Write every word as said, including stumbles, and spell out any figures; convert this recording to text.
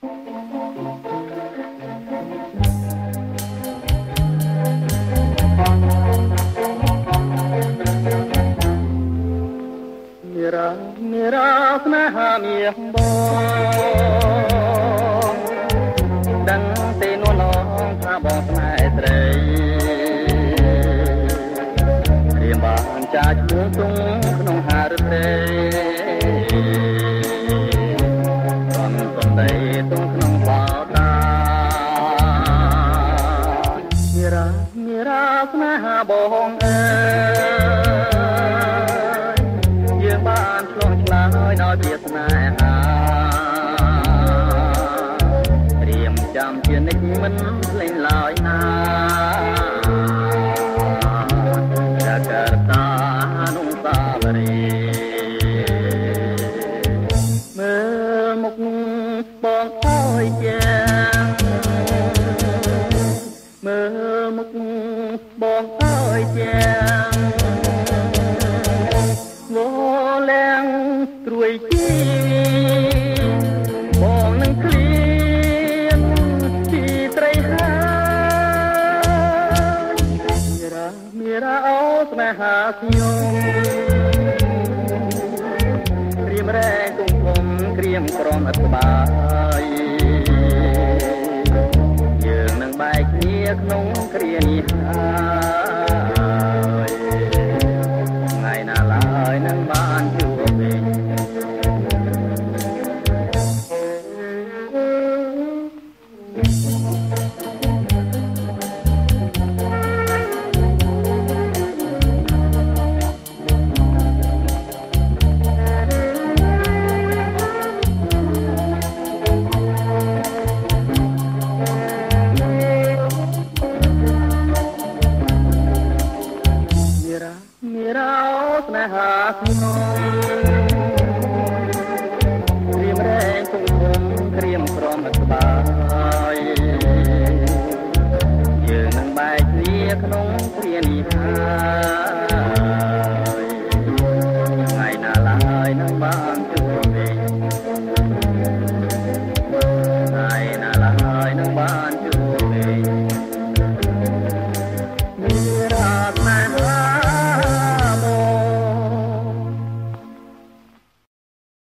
មេរាមេរាស្នេហាមៀងបងដឹងទេនួនងថាបងស្នេហ៍ស្រីរៀមបានចាច់មួងទុំក្នុងហារត្រីសំសំដីទុំក្នុងបោតាមេរាមេរាស្នេហាបងអើយបានឆ្លងឆ្លើយដោយវាសនាហារៀមចាំជានិច្ចមិនភ្លេងឡើយណាចាករតានុសាវរីមើលមុខបងអើយចាំមើលមុខបងអើយចាំត្រួយជីបងនឹងឃ្លានទីត្រីហាមេរាមេរាអូស្នេហាខ្ញុំក្រៀមរែងទុំធំក្រៀមក្រំអត់បាយយើងនឹងបែកគ្នាក្នុងគ្រានេះហើយ